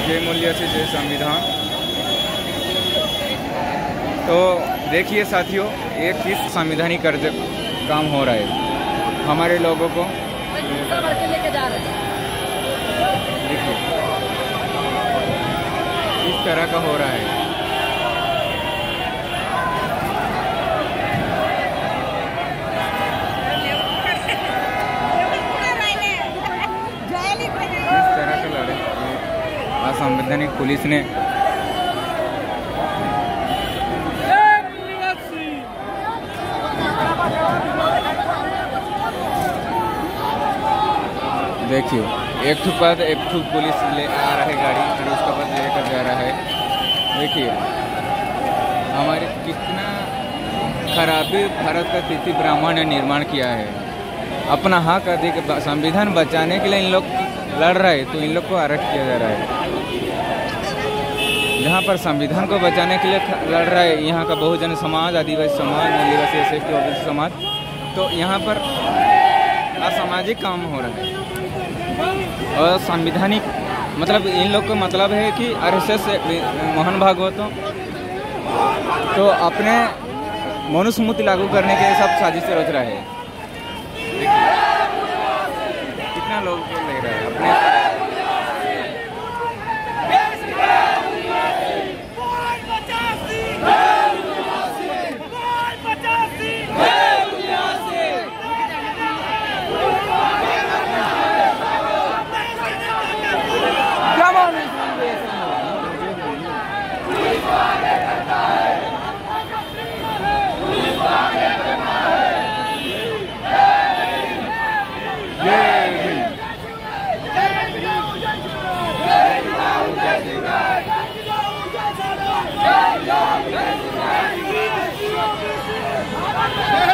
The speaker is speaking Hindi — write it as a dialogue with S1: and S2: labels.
S1: जय मूल्य से जय संविधान। तो देखिए साथियों, ये किस संवैधानिक काम हो रहा है हमारे लोगों को। देखिए इस तरह का हो रहा है। इस तरह का लड़े असंवैधानिक पुलिस ने देखिए एक पुलिस ले आ रहा है गाड़ी, फिर उसका बाद लेकर जा रहा है। देखिए हमारे कितना खराबी भारत का तिथि ब्राह्मण ने निर्माण किया है। अपना हक अधिक संविधान बचाने के लिए इन लोग लड़ रहे हैं, तो इन लोग को अरेस्ट किया जा रहा है। जहाँ पर संविधान को बचाने के लिए लड़ रहा है यहाँ का बहुजन समाज, आदिवासी समाज, आदिवासी एसटी ओबीसी समाज, तो यहाँ पर असामाजिक काम हो रहा है। और संवैधानिक मतलब इन लोग का मतलब है कि आरएसएस मोहन भागवत तो अपने मनुस्मृति लागू करने के सब साजिश रच रहा है। कितना लोग ले रहा है अपने
S2: Yeah.